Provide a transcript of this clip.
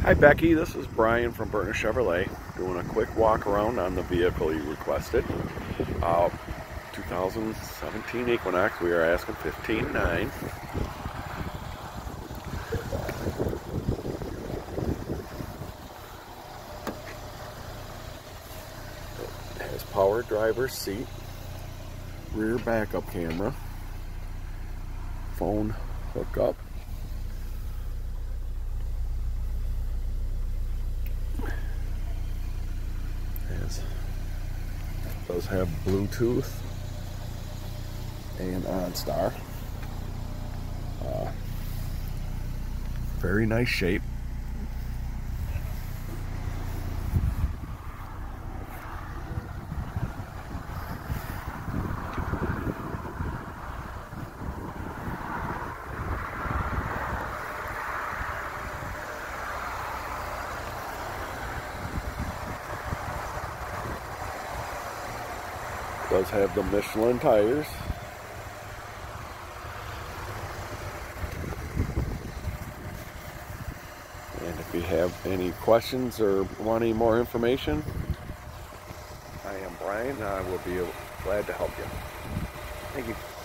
Hi Becky, this is Brian from Burton Chevrolet doing a quick walk around on the vehicle you requested. 2017 Equinox. We are asking $15,900. It has power driver's seat, rear backup camera, phone hookup. Does have Bluetooth and OnStar. Very nice shape. Does have the Michelin tires. And if you have any questions or want any more information, I am Brian. I will be glad to help you. Thank you.